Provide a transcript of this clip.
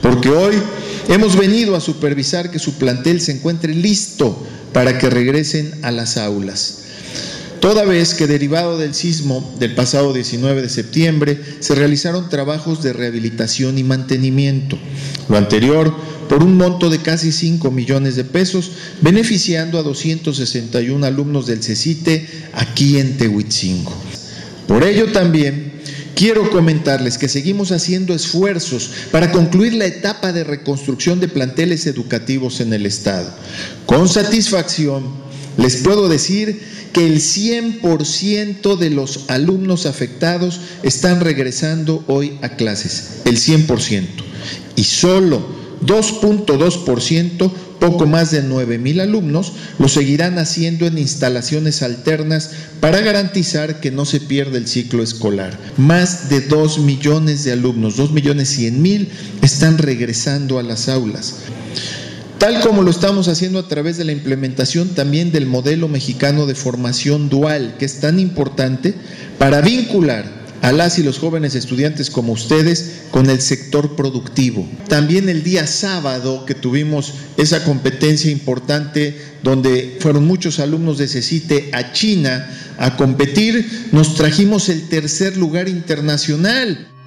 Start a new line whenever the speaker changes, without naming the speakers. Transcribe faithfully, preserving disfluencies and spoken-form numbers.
porque hoy hemos venido a supervisar que su plantel se encuentre listo para que regresen a las aulas. Toda vez que derivado del sismo del pasado diecinueve de septiembre se realizaron trabajos de rehabilitación y mantenimiento, lo anterior por un monto de casi cinco millones de pesos, beneficiando a doscientos sesenta y uno alumnos del CECITE aquí en Tehuitzingo. Por ello también quiero comentarles que seguimos haciendo esfuerzos para concluir la etapa de reconstrucción de planteles educativos en el Estado. Con satisfacción les puedo decir que el cien por ciento de los alumnos afectados están regresando hoy a clases, el cien por ciento, y solo dos punto dos por ciento, poco más de nueve mil alumnos, lo seguirán haciendo en instalaciones alternas para garantizar que no se pierda el ciclo escolar. Más de dos millones de alumnos, dos millones cien mil, están regresando a las aulas, tal como lo estamos haciendo a través de la implementación también del modelo mexicano de formación dual, que es tan importante para vincular a las y los jóvenes estudiantes como ustedes con el sector productivo. También el día sábado que tuvimos esa competencia importante donde fueron muchos alumnos de CECITE a China a competir, nos trajimos el tercer lugar internacional.